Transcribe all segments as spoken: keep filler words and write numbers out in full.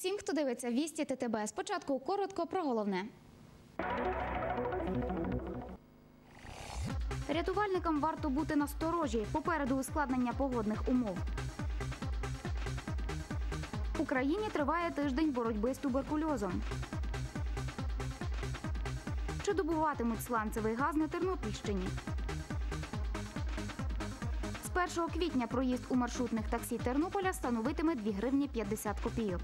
всім, хто дивиться Вісті ТТБ. Спочатку коротко про головне. Рятувальникам варто бути насторожі. Попереду ускладнення погодних умов. В Україні триває тиждень боротьби з туберкульозом. Чи добуватимуть сланцевий газ на Тернопільщині? З першого квітня проїзд у маршрутних таксі Тернополя становитиме дві гривні п'ятдесят копійок.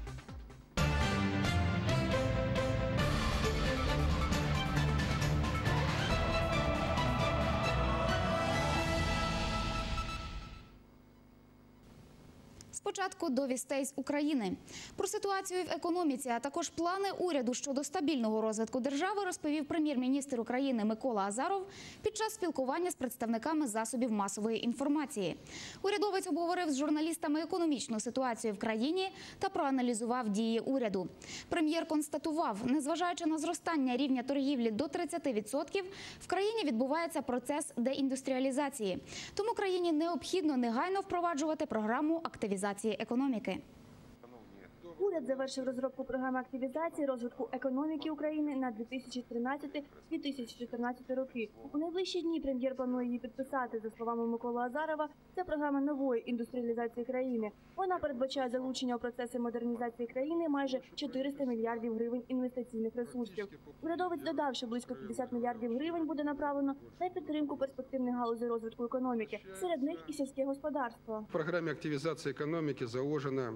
Спочатку до вістей з України. Про ситуацію в економіці, а також плани уряду щодо стабільного розвитку держави розповів прем'єр-міністр України Микола Азаров під час спілкування з представниками засобів масової інформації. Урядовець обговорив з журналістами економічну ситуацію в країні та проаналізував дії уряду. Прем'єр констатував, незважаючи на зростання рівня торгівлі до тридцяти відсотків, в країні відбувається процес деіндустріалізації. Тому країні необхідно негайно впроваджувати програму активізації економіки. Уряд завершив розробку програми активізації розвитку економіки України на дві тисячі тринадцятий - дві тисячі чотирнадцятий роки. У найближчі дні прем'єр планує її підписати. За словами Миколи Азарова, це програма нової індустріалізації країни. Вона передбачає залучення у процеси модернізації країни майже чотириста мільярдів гривень інвестиційних ресурсів. Урядовець додав, що близько п'ятдесят мільярдів гривень буде направлено на підтримку перспективних галузей розвитку економіки. Серед них і сільське господарство. В програмі активізації економіки заложено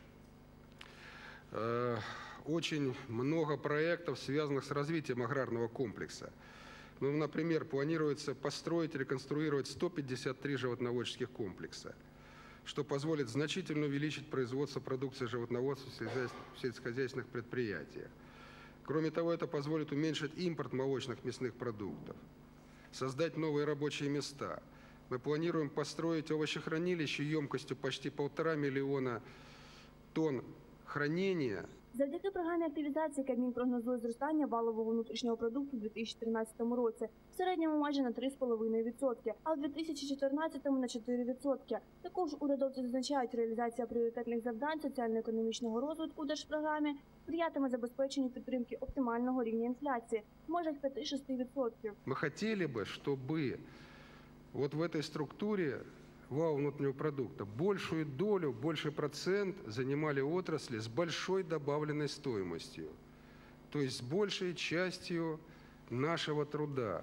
очень много проектов, связанных с развитием аграрного комплекса. Ну, например, планируется построить, реконструировать сто пятьдесят три животноводческих комплекса, что позволит значительно увеличить производство продукции животноводства в сельскохозяйственных предприятиях. Кроме того, это позволит уменьшить импорт молочных мясных продуктов, создать новые рабочие места. Мы планируем построить овощехранилище емкостью почти полтора миллиона тонн хранення. Завдяки програмі активізації Кабмін прогнозує зростання валового внутрішнього продукту у дві тисячі тринадцятому році. В середньому майже на три з половиною відсотки, а в дві тисячі чотирнадцятому на чотири відсотки. Також урядовці зазначають, реалізація пріоритетних завдань соціально-економічного розвитку у держпрограмі сприятиме забезпеченню підтримки оптимального рівня інфляції в межах п'яти-шести відсотків. Ми хотіли б, щоб от в цій структурі валового внутреннего продукта большую долю, больший процент занимали отрасли с большой добавленной стоимостью, то есть с большей частью нашего труда.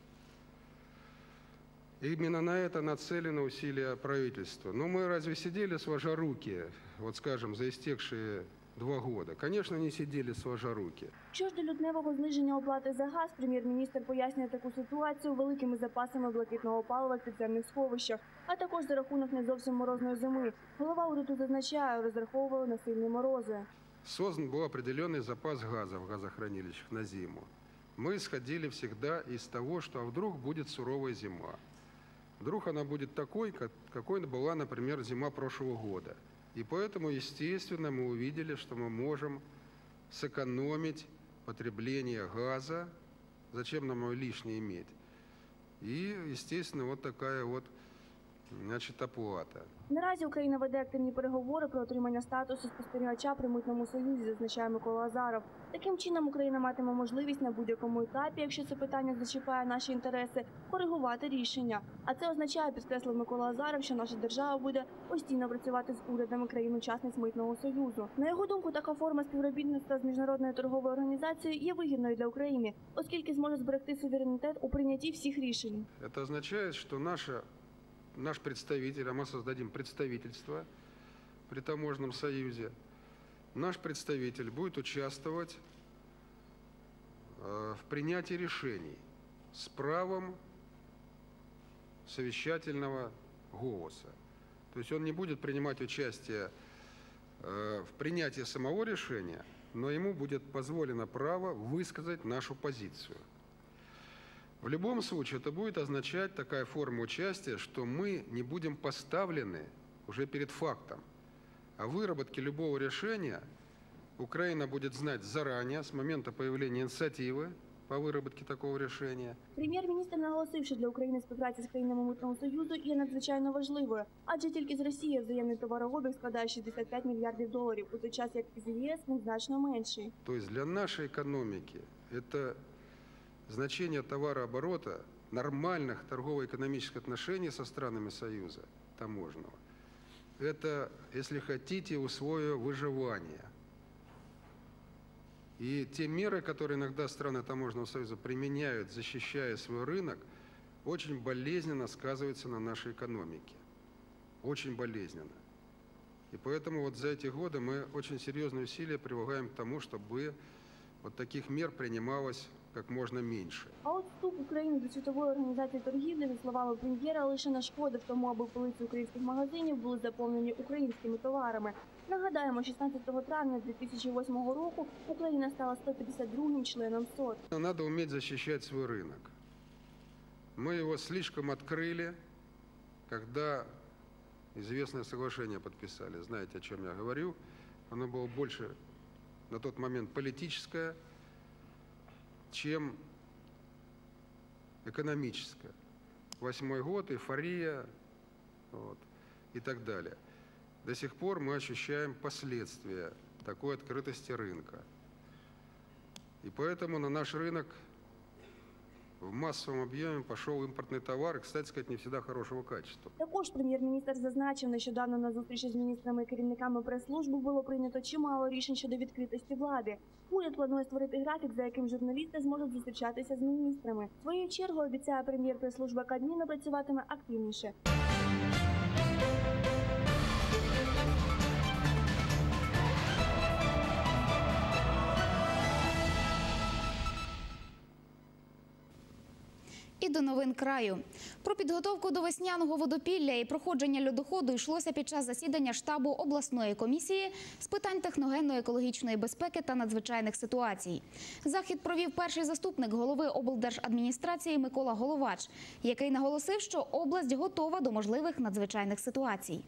Именно на это нацелено усилия правительства. Но мы разве сидели сложа руки, вот скажем, за истекшие два года? Конечно, не сидели сложа руки. Що ж до лютневого зниження оплати за газ, прем'єр-міністр пояснює таку ситуацію великими запасами блакитного палива в підземних сховищах, а також за рахунок не зовсім морозної зими. Голова уряду зазначає, розраховували на сильні морози. Создан был определенный запас газа в газохранилищах на зиму. Мы исходили всегда из того, что а вдруг будет суровая зима. Вдруг она будет такой, какой была, например, зима прошлого года. И поэтому, естественно, мы увидели, что мы можем сэкономить потребление газа. Зачем нам его лишнее иметь? И, естественно, вот такая вот, значит, оплата. Наразі Україна веде активні переговори про отримання статусу спостерігача при Митному союзі, зазначає Микола Азаров. Таким чином, Україна матиме можливість на будь-якому етапі, якщо це питання зачіпає наші інтереси, коригувати рішення. А це означає, підкреслив Микола Азаров, що наша держава буде постійно працювати з урядами країн-учасниць Митного союзу. На його думку, така форма співробітництва з Міжнародною торговою організацією є вигідною для України, оскільки зможе зберегти суверенітет у прийнятті всіх рішень. Це означає, що наша Наш представитель, а мы создадим представительство при таможенном союзе, наш представитель будет участвовать в принятии решений с правом совещательного голоса. То есть он не будет принимать участие в принятии самого решения, но ему будет позволено право высказать нашу позицию. В любом случае, это будет означать, такая форма участия, что мы не будем поставлены уже перед фактом. О выработке любого решения Украина будет знать заранее, с момента появления инициативы по выработке такого решения. Прем'єр-міністр наголосив, що для України співпраця з країнами Митного Союзу є надзвичайно важливою, адже тільки з Росією взаємний товарообіг складає шістдесят п'ять мільярдів доларів, у той час як з ЄС він значно менший. То есть для нашей экономики это значение товарооборота, нормальных торгово-экономических отношений со странами Союза таможенного. Это, если хотите, условия выживания. И те меры, которые иногда страны таможенного союза применяют, защищая свой рынок, очень болезненно сказываются на нашей экономике. Очень болезненно. И поэтому вот за эти годы мы очень серьезные усилия прилагаем к тому, чтобы вот таких мер принималось як можна менше. А от вступ України до Світової організації торгівлі, за словами прем'єра, лише нашкодив тому, аби полиці українських магазинів були заповнені українськими товарами. Нагадаємо, шістнадцятого травня дві тисячі восьмого року Україна стала сто п'ятдесят другим членом СОТ. Надо уметь защищать свой рынок. Мы его слишком открыли, когда известное соглашение подписали. Знаете, о чем я говорю? Оно было больше на тот момент политическое, чем экономическое. Восьмой год, эйфория, вот, и так далее. До сих пор мы ощущаем последствия такой открытости рынка. И поэтому на наш рынок в массовом объеме пошел импортный товар, и, кстати сказать, не всегда хорошего качества. Також прем'єр-міністр зазначив, нещодавно на зустрічі з міністрами і керівниками прес-служби було прийнято чимало рішень щодо відкритості влади. Уряд планує створити графік, за яким журналісти зможуть зустрічатися з міністрами. Своєю чергою, обіцяє прем'єр, прес-служба Кабміну працюватиме активніше. І до новин краю. Про підготовку до весняного водопілля і проходження льодоходу йшлося під час засідання штабу обласної комісії з питань техногенно-екологічної безпеки та надзвичайних ситуацій. Захід провів перший заступник голови облдержадміністрації Микола Головач, який наголосив, що область готова до можливих надзвичайних ситуацій.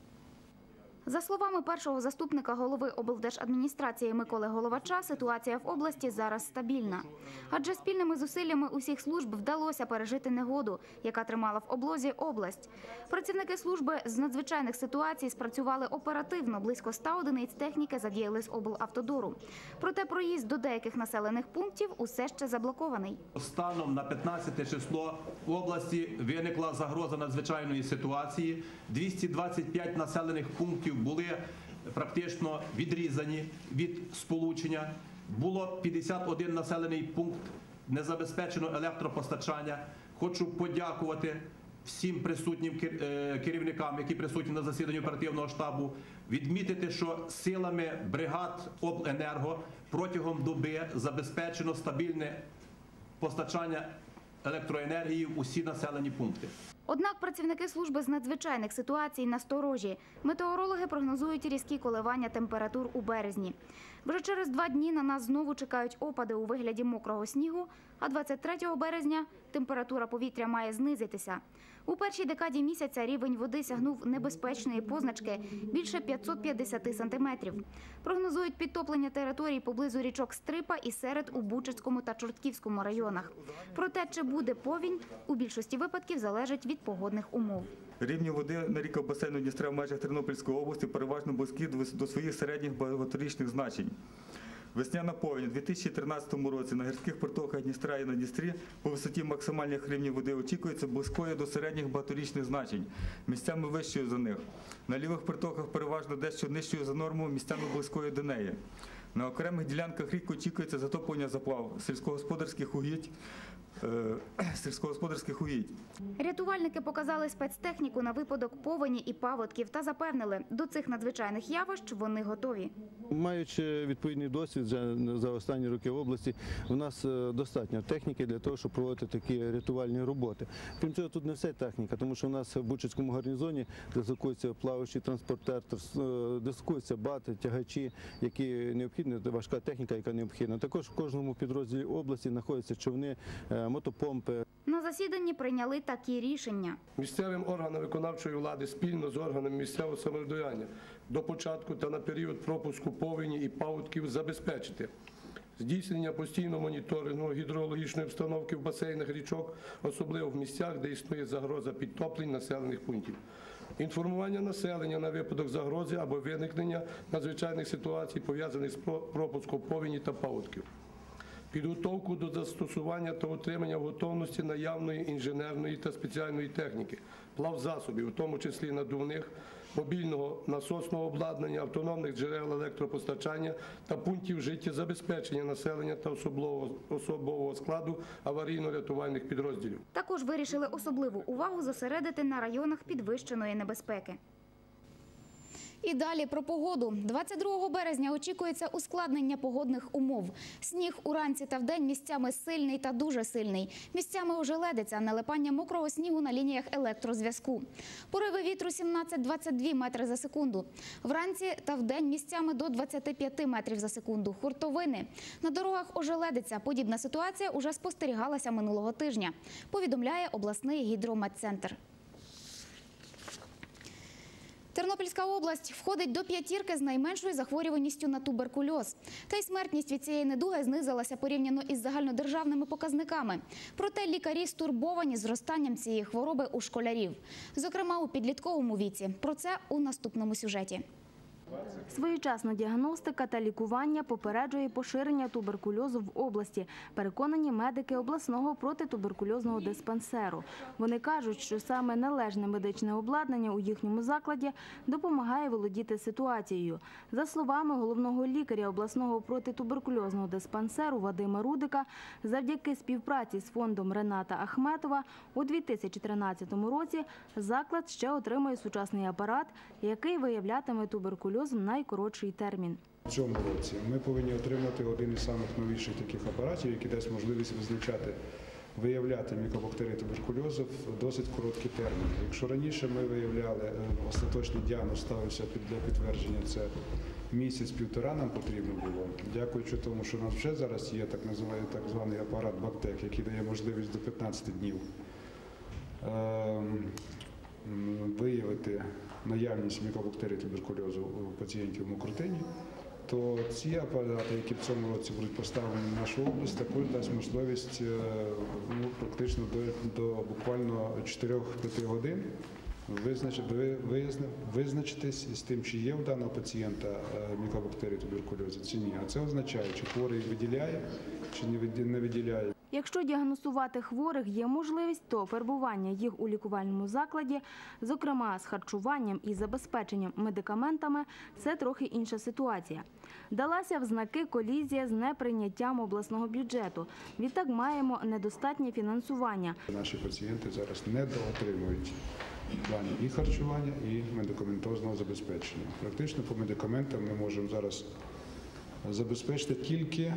За словами першого заступника голови облдержадміністрації Миколи Головача, ситуація в області зараз стабільна. Адже спільними зусиллями усіх служб вдалося пережити негоду, яка тримала в облозі область. Працівники служби з надзвичайних ситуацій спрацювали оперативно, близько ста одиниць техніки задіяли з облавтодору. Проте проїзд до деяких населених пунктів усе ще заблокований. Станом на п'ятнадцяте число в області виникла загроза надзвичайної ситуації. двісті двадцять п'ять населених пунктів були практично відрізані від сполучення. Було п'ятдесят один населений пункт не забезпечено електропостачання. Хочу подякувати всім присутнім керівникам, які присутні на засіданні оперативного штабу, відмітити, що силами бригад обленерго протягом доби забезпечено стабільне постачання електроенергії в усі населені пункти. Однак працівники служби з надзвичайних ситуацій насторожі. Метеорологи прогнозують різкі коливання температур у березні. Вже через два дні на нас знову чекають опади у вигляді мокрого снігу, а двадцять третього березня температура повітря має знизитися. У першій декаді місяця рівень води сягнув небезпечної позначки більше п'ятсот п'ятдесят сантиметрів. Прогнозують підтоплення територій поблизу річок Стрипа і Серед у Бучацькому та Чортківському районах. Проте, чи буде повінь, у більшості випадків залежить від погодних умов. Рівні води на ріках басейну Дністра в межах Тернопільської області переважно близькі до своїх середніх багаторічних значень. Весняна повінь у дві тисячі тринадцятому році на гірських протоках Дністра і на Дністрі по висоті максимальних рівнів води очікується близькою до середніх багаторічних значень, місцями вищою за них. На лівих протоках переважно дещо нижчою за норму, місцями близькою до неї. На окремих ділянках рік очікується затоплення заплав сільськогосподарських угідь, е, сільськогосподарських угідь. Рятувальники показали спецтехніку на випадок повені і паводків та запевнили, до цих надзвичайних явищ вони готові. Маючи відповідний досвід за останні роки в області, у нас достатньо техніки для того, щоб проводити такі рятувальні роботи. Крім цього, тут не вся техніка, тому що у нас в Бучацькому гарнізоні дислокується плаваючий транспортер, дислокуються бати, тягачі, які необхідні, важка техніка, яка необхідна. Також в кожному підрозділі області знаходяться човни, мотопомпи. На засіданні прийняли такі рішення. Місцевим органам виконавчої влади спільно з органами місцевого самоврядування до початку та на період пропуску повені і паводків забезпечити здійснення постійного моніторингу гідрологічної обстановки в басейнах річок, особливо в місцях, де існує загроза підтоплень населених пунктів. Інформування населення на випадок загрози або виникнення надзвичайних ситуацій, пов'язаних з пропуском повені та паводків. Підготовку до застосування та утримання в готовності наявної інженерної та спеціальної техніки, плавзасобів, в тому числі надувних, мобільного насосного обладнання, автономних джерел електропостачання та пунктів життєзабезпечення населення та особового, особового складу аварійно-рятувальних підрозділів. Також вирішили особливу увагу зосередити на районах підвищеної небезпеки. І далі про погоду. двадцять другого березня очікується ускладнення погодних умов. Сніг уранці та вдень місцями сильний та дуже сильний. Місцями ожеледиця, налипання мокрого снігу на лініях електрозв'язку. Пориви вітру сімнадцять - двадцять два метри за секунду. Вранці та вдень місцями до двадцяти п'яти метрів за секунду. Хуртовини. На дорогах ожеледиця. Подібна ситуація уже спостерігалася минулого тижня, повідомляє обласний гідрометцентр. Тернопільська область входить до п'ятірки з найменшою захворюваністю на туберкульоз. Та й смертність від цієї недуги знизилася порівняно із загальнодержавними показниками. Проте лікарі стурбовані зростанням цієї хвороби у школярів. Зокрема, у підлітковому віці. Про це у наступному сюжеті. Своєчасна діагностика та лікування попереджує поширення туберкульозу в області, переконані медики обласного протитуберкульозного диспансеру. Вони кажуть, що саме належне медичне обладнання у їхньому закладі допомагає володіти ситуацією. За словами головного лікаря обласного протитуберкульозного диспансеру Вадима Рудика, завдяки співпраці з фондом Рената Ахметова у дві тисячі тринадцятому році заклад ще отримує сучасний апарат, який виявлятиме туберкульоз в найкоротший термін. В цьому році ми повинні отримати один із самих новіших таких апаратів, який дасть можливість визначати, виявляти мікобактерії туберкульозу в досить короткі терміни. Якщо раніше ми виявляли, остаточний діагноз ставився для підтвердження, це місяць-півтора нам потрібно було. Дякуючи тому, що у нас вже зараз є так званий, так званий апарат Бактек, який дає можливість до п'ятнадцяти днів виявити наявність мікобактерій туберкульозу у пацієнтів в Мокрутині, то ці апарати, які в цьому році будуть поставлені в нашу область, також дасть можливість ну, практично до, до буквально чотирьох-п'яти годин визначити, визначитись із тим, чи є в даного пацієнта мікобактерії туберкульозу, чи ні. А це означає, чи хворий виділяє, чи не виділяє. Якщо діагностувати хворих є можливість, то перебування їх у лікувальному закладі, зокрема з харчуванням і забезпеченням медикаментами, це трохи інша ситуація. Далася в знаки колізія з неприйняттям обласного бюджету. Відтак маємо недостатнє фінансування. Наші пацієнти зараз недоотримують в плані і харчування, і медикаментозного забезпечення. Практично по медикаментам ми можемо зараз забезпечити тільки,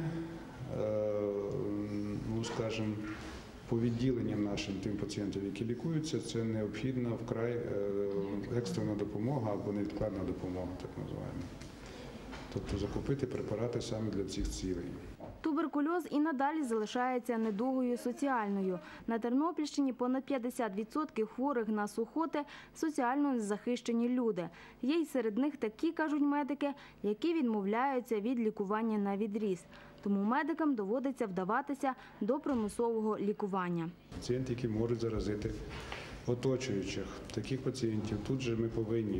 ну, скажімо, по відділенням нашим тим пацієнтам, які лікуються, це необхідна вкрай екстрена допомога або невідкладна допомога, так називаємо. Тобто закупити препарати саме для цих цілей. Туберкульоз і надалі залишається недугою соціальною. На Тернопільщині понад п'ятдесят відсотків хворих на сухоти – соціально незахищені люди. Є й серед них такі, кажуть медики, які відмовляються від лікування на відріз. Тому медикам доводиться вдаватися до примусового лікування. Пацієнти, які можуть заразити оточуючих, таких пацієнтів тут же ми повинні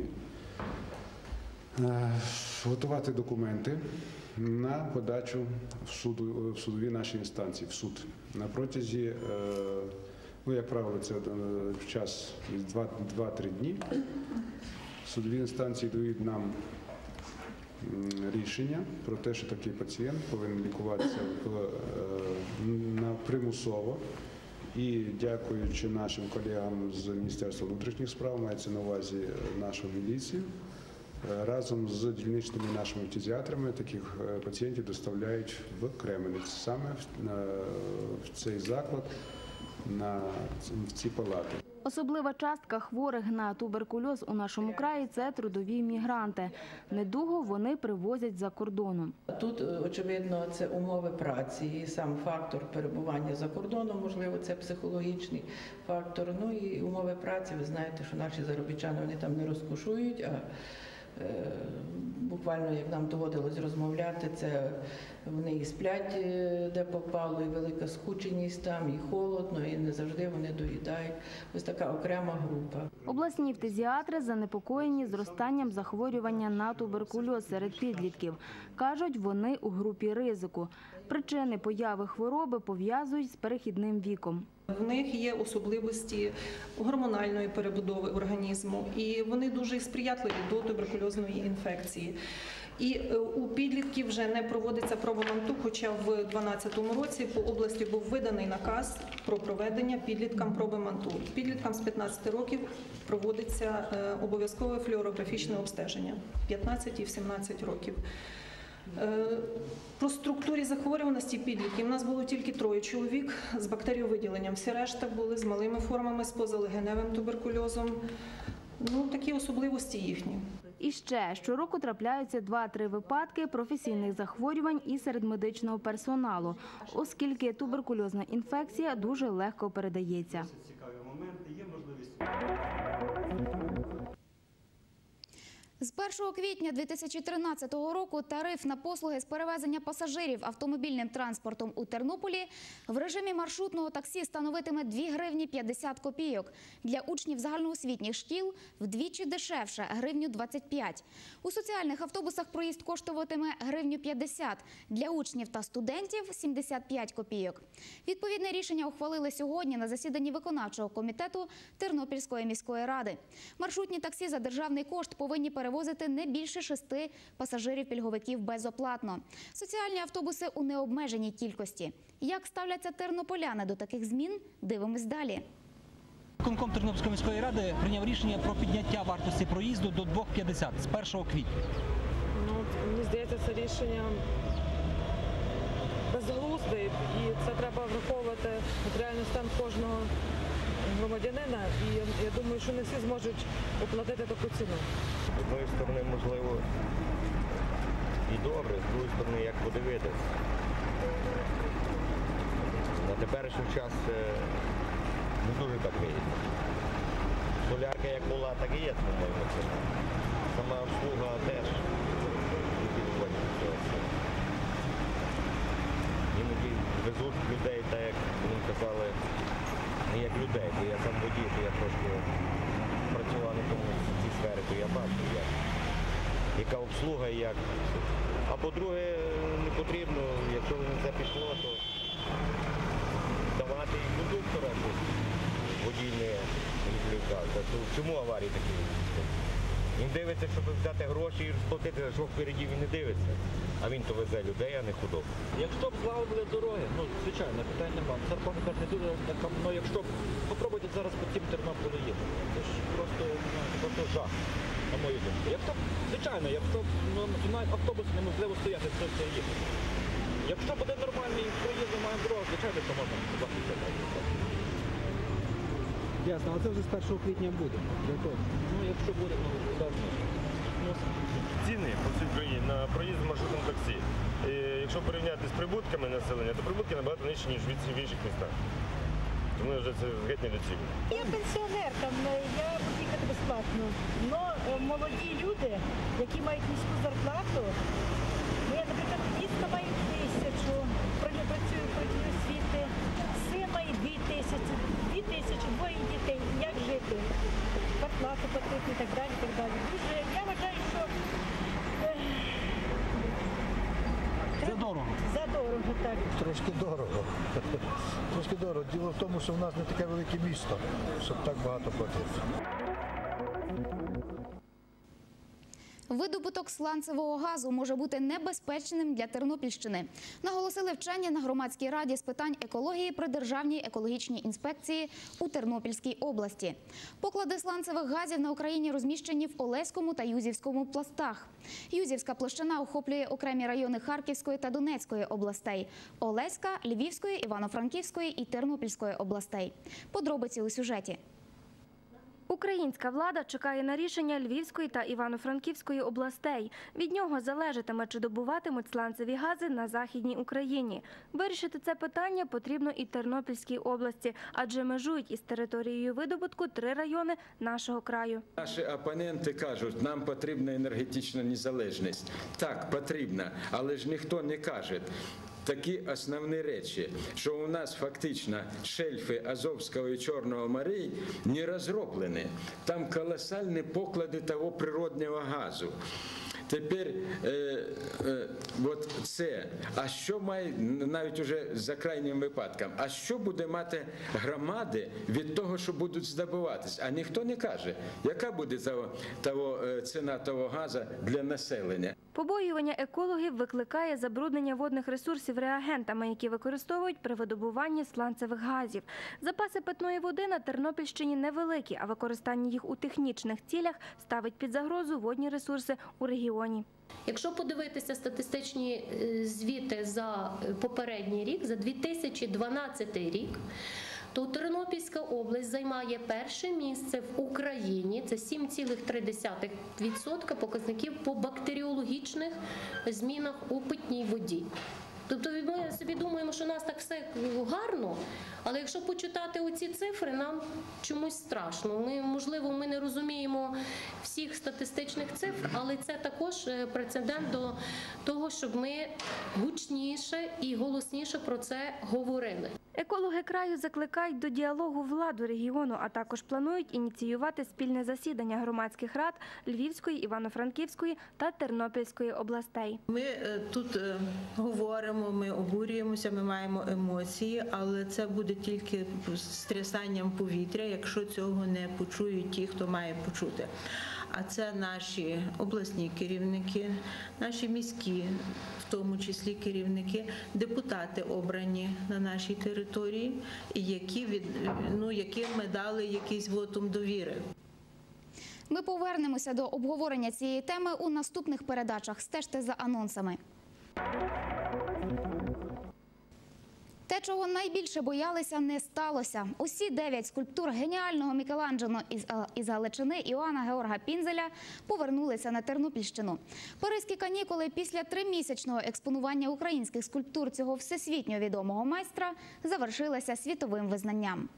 готувати документи на подачу в, суду, в судові наші інстанції, в суд. На протязі, ну, як правило, це в час два-три дні. Судові інстанції дають нам рішення про те, що такий пацієнт повинен лікуватися на примусово. І дякуючи нашим колегам з Міністерства внутрішніх справ, мається на увазі нашу міліцію, разом з дільничними нашими фтизіатрами таких пацієнтів доставляють в Кременець, саме в цей заклад, на, в ці палати. Особлива частка хворих на туберкульоз у нашому краї – це трудові мігранти. Недугу вони привозять за кордоном. Тут, очевидно, це умови праці і сам фактор перебування за кордоном, можливо, це психологічний фактор. Ну і умови праці, ви знаєте, що наші заробітчани, вони там не розкошують, а буквально, як нам доводилось розмовляти, це вони і сплять, де попало, і велика скученість там, і холодно, і не завжди вони доїдають. Ось така окрема група. Обласні фтизіатри занепокоєні зростанням захворювання на туберкульоз серед підлітків. Кажуть, вони у групі ризику. Причини появи хвороби пов'язують з перехідним віком. В них є особливості гормональної перебудови організму, і вони дуже сприятливі до туберкульозної інфекції. І у підлітків вже не проводиться проба манту, хоча в дві тисячі дванадцятому році по області був виданий наказ про проведення підліткам проби манту. Підліткам з п'ятнадцяти років проводиться обов'язкове флюорографічне обстеження в п'ятнадцять і в сімнадцять років. По структурі захворюваності підлітків у нас було тільки троє чоловік з бактеріовиділенням. Всі решта були з малими формами, з позалегеневим туберкульозом. Ну, такі особливості їхні. І ще, щороку трапляються два-три випадки професійних захворювань і серед медичного персоналу, оскільки туберкульозна інфекція дуже легко передається. З першого квітня дві тисячі тринадцятого року тариф на послуги з перевезення пасажирів автомобільним транспортом у Тернополі в режимі маршрутного таксі становитиме дві гривні п'ятдесят копійок. Для учнів загальноосвітніх шкіл вдвічі дешевше – гривню двадцять п'ять. У соціальних автобусах проїзд коштуватиме гривню п'ятдесят, для учнів та студентів – сімдесят п'ять копійок. Відповідне рішення ухвалили сьогодні на засіданні виконавчого комітету Тернопільської міської ради. Маршрутні таксі за державний кошт повинні перевозити перевозити не більше шести пасажирів-пільговиків безоплатно. Соціальні автобуси у необмеженій кількості. Як ставляться тернополяни до таких змін? Дивимось далі. Виконком Тернопільської міської ради прийняв рішення про підняття вартості проїзду до двох п'ятдесят з першого квітня. Ну, мені здається, це рішення безглузде, і це треба враховувати матеріальний стан кожного громадянина, і я думаю, що не всі зможуть оплатити таку ціну. З однієї сторони, можливо, і добре, з іншої сторони, як подивитись. На теперішній час не дуже так вигідно. Солярка як була, так і є, по-моєму. Сама обслуга теж не підходить до цього. Іноді везуть людей, так як вони казали, не як людей, бо я сам водій, то я трошки працював на тому в цій сфері, то я бачу, як, яка обслуга, як. А по-друге, не потрібно, якщо не це пішло, то давати і кондуктора, бо водій не відвлікався. Чому аварії такі? Він дивиться, щоб взяти гроші і розплатити, що впереді він не дивиться. А він то везе людей, а не худобу. Якщо б злагодили дороги, ну, звичайно, питань немає. Зарплата каже, не дуже така, ну, якщо попробуйте зараз по цим Тернополі їхати. Це ж просто, ну, просто жах, на мою думку. Якщо, звичайно, якщо ну, навіть автобуси неможливо стояти, то все їхати. Якщо буде нормальний проїзд, має дорога, звичайно, то можна захистити. Ясно, але це вже з першого квітня буде. Ну, якщо буде, ну, давно. Ціни по всій країні на проїзд в маршрутному таксі. І якщо порівняти з прибутками населення, то прибутки набагато нижчі, ніж в інших містах. Тому вже це геть недоцільно. Я пенсіонерка, я буду їхати безплатно. Але молоді люди, які мають низьку зарплату, я, наприклад, дітка має тисячу, працюю проти освіти, син має дві тисячі, дві тисячі, двоє дітей. Як жити? Зарплату платити і так далі, і так далі. Дуже, я вважаю, що Це дорого. За дорого, так. Трошки дорого. Трошки дорого. Діло в тому, що в нас не таке велике місто, щоб так багато платити. Видобуток сланцевого газу може бути небезпечним для Тернопільщини, наголосили вчені на громадській раді з питань екології при Державній екологічній інспекції у Тернопільській області. Поклади сланцевих газів на Україні розміщені в Олеському та Юзівському пластах. Юзівська площина охоплює окремі райони Харківської та Донецької областей, Олеська, Львівської, Івано-Франківської і Тернопільської областей. Подробиці у сюжеті. Українська влада чекає на рішення Львівської та Івано-Франківської областей. Від нього залежатиме, чи добуватимуть сланцеві гази на Західній Україні. Вирішити це питання потрібно і Тернопільській області, адже межують із територією видобутку три райони нашого краю. Наші опоненти кажуть, нам потрібна енергетична незалежність. Так, потрібна, але ж ніхто не каже такі основні речі, що у нас фактично шельфи Азовського і Чорного морей не розроблені. Там колосальні поклади того природного газу. Тепер е, е, от це, а що має, навіть уже за крайнім випадком, а що буде мати громади від того, що будуть здобуватись? А ніхто не каже, яка буде того, того, ціна того газу для населення. Побоювання екологів викликає забруднення водних ресурсів реагентами, які використовують при видобуванні сланцевих газів. Запаси питної води на Тернопільщині невеликі, а використання їх у технічних цілях ставить під загрозу водні ресурси у регіоні. Якщо подивитися статистичні звіти за попередній рік, за дві тисячі дванадцятий рік, то Тернопільська область займає перше місце в Україні, це сім цілих три десятих відсотка показників по бактеріологічних змінах у питній воді. Тобто ми собі думаємо, що у нас так все гарно, але якщо почитати оці цифри, нам чомусь страшно. Ми, можливо, ми не розуміємо всіх статистичних цифр, але це також прецедент до того, щоб ми гучніше і голосніше про це говорили. Екологи краю закликають до діалогу владу регіону, а також планують ініціювати спільне засідання громадських рад Львівської, Івано-Франківської та Тернопільської областей. Ми тут говоримо, ми обурюємося, ми маємо емоції, але це буде тільки стрясанням повітря, якщо цього не почують ті, хто має почути. А це наші обласні керівники, наші міські, в тому числі керівники, депутати обрані на нашій території, які від, ну, яким ми дали якийсь вотум довіри. Ми повернемося до обговорення цієї теми у наступних передачах. Стежте за анонсами. Те, чого найбільше боялися, не сталося. Усі дев'ять скульптур геніального Мікеланджело із Галичини Іоанна Георга Пінзеля повернулися на Тернопільщину. Паризькі канікули після тримісячного експонування українських скульптур цього всесвітньо відомого майстра завершилися світовим визнанням.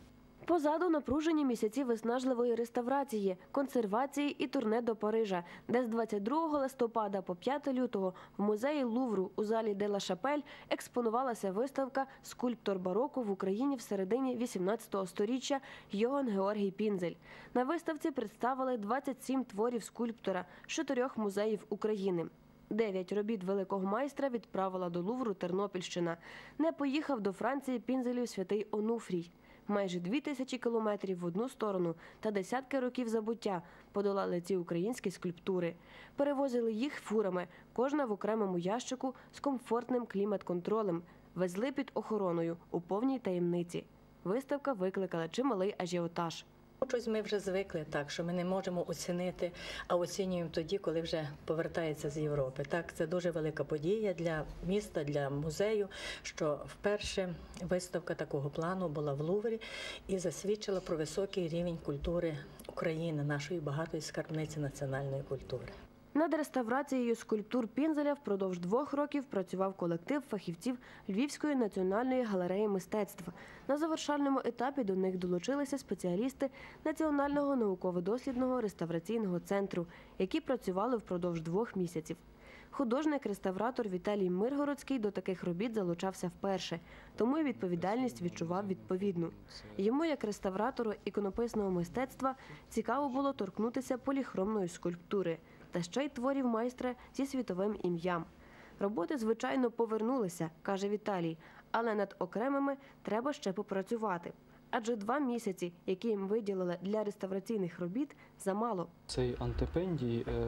Позаду напружені місяці виснажливої реставрації, консервації і турне до Парижа, де з двадцять другого листопада по п'яте лютого в музеї Лувру у залі Де ла Шапель експонувалася виставка «Скульптор бароко в Україні в середині вісімнадцятого сторіччя» Йоганн Георгій Пінзель. На виставці представили двадцять сім творів скульптора з чотирьох музеїв України. Дев'ять робіт великого майстра відправила до Лувру Тернопільщина. Не поїхав до Франції Пінзелів святий Онуфрій. Майже дві тисячі кілометрів в одну сторону та десятки років забуття подолали ці українські скульптури. Перевозили їх фурами, кожна в окремому ящику з комфортним клімат-контролем. Везли під охороною у повній таємниці. Виставка викликала чималий ажіотаж. Щось ми вже звикли так, що ми не можемо оцінити, а оцінюємо тоді, коли вже повертається з Європи. Так, це дуже велика подія для міста, для музею, що вперше виставка такого плану була в Луврі і засвідчила про високий рівень культури України, нашої багатої скарбниці національної культури. Над реставрацією скульптур Пінзеля впродовж двох років працював колектив фахівців Львівської національної галереї мистецтв. На завершальному етапі до них долучилися спеціалісти Національного науково-дослідного реставраційного центру, які працювали впродовж двох місяців. Художник-реставратор Віталій Миргородський до таких робіт залучався вперше, тому і відповідальність відчував відповідну. Йому, як реставратору іконописного мистецтва, цікаво було торкнутися поліхромної скульптури – та ще й творів майстра зі світовим ім'ям. Роботи, звичайно, повернулися, каже Віталій, але над окремими треба ще попрацювати. Адже два місяці, які їм виділили для реставраційних робіт, замало. Цей антипендій е,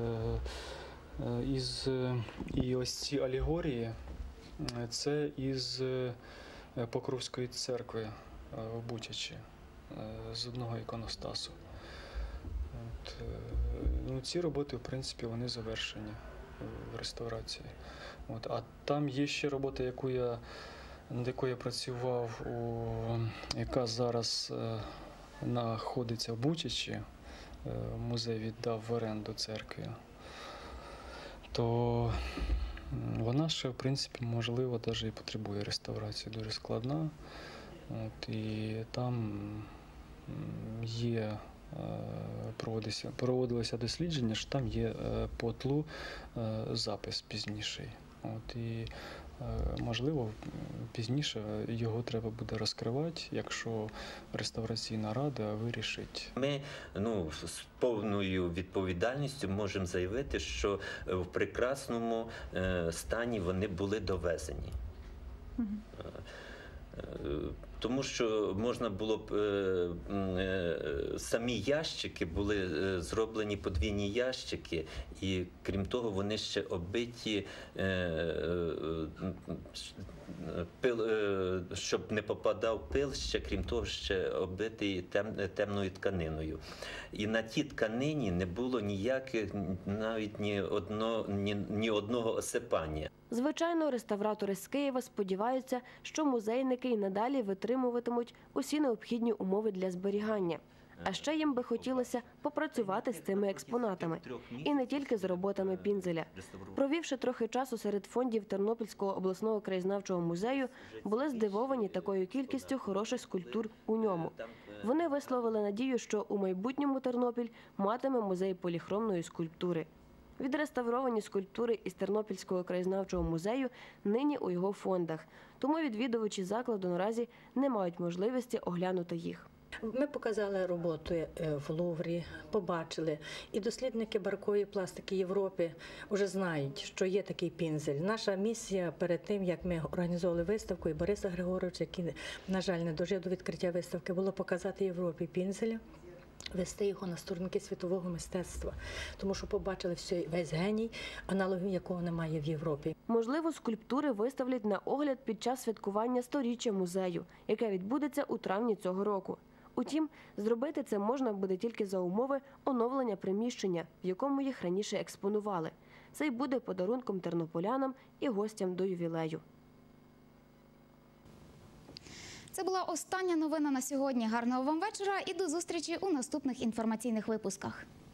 е, із, і ось ці алегорії – це із Покровської церкви в Бучачі, з одного іконостасу. От, ну, ці роботи, в принципі, вони завершені в реставрації. От, а там є ще робота, яку я, над якою я працював, у, яка зараз знаходиться в Бучачі, е, музей віддав в оренду церкві, то м, вона ще, в принципі, можливо, навіть і потребує реставрації, дуже складна. От, і там м, є, е, проводилося, проводилося дослідження, що там є е, по тлу е, запис пізніший. От, і, е, можливо, пізніше його треба буде розкривати, якщо реставраційна рада вирішить. Ми ну, з повною відповідальністю можемо заявити, що в прекрасному е, стані вони були довезені. Е, е, Тому що можна було б, е, е, самі ящики були е, зроблені подвійні ящики, і крім того вони ще оббиті, е, е, пил, е, щоб не попадав пил, ще крім того ще оббитий тем, темною тканиною. І на тій тканині не було ніяких, навіть ні, одно, ні, ні одного осипання. Звичайно, реставратори з Києва сподіваються, що музейники й надалі витримуватимуть усі необхідні умови для зберігання. А ще їм би хотілося попрацювати з цими експонатами. І не тільки з роботами Пінзеля. Провівши трохи часу серед фондів Тернопільського обласного краєзнавчого музею, були здивовані такою кількістю хороших скульптур у ньому. Вони висловили надію, що у майбутньому Тернопіль матиме музей поліхромної скульптури. Відреставровані скульптури із Тернопільського краєзнавчого музею нині у його фондах, тому відвідувачі закладу наразі не мають можливості оглянути їх. Ми показали роботи в Луврі, побачили. І дослідники баркової пластики Європи вже знають, що є такий Пінзель. Наша місія перед тим, як ми організовували виставку, і Бориса Григоровича, який, на жаль, не дожив до відкриття виставки, було показати Європі Пінзеля, вести його на сторінки світового мистецтва, тому що побачили все, весь геній, аналогів якого немає в Європі. Можливо, скульптури виставлять на огляд під час святкування сторіччя музею, яке відбудеться у травні цього року. Утім, зробити це можна буде тільки за умови оновлення приміщення, в якому їх раніше експонували. Це й буде подарунком тернополянам і гостям до ювілею. Це була остання новина на сьогодні. Гарного вам вечора і до зустрічі у наступних інформаційних випусках.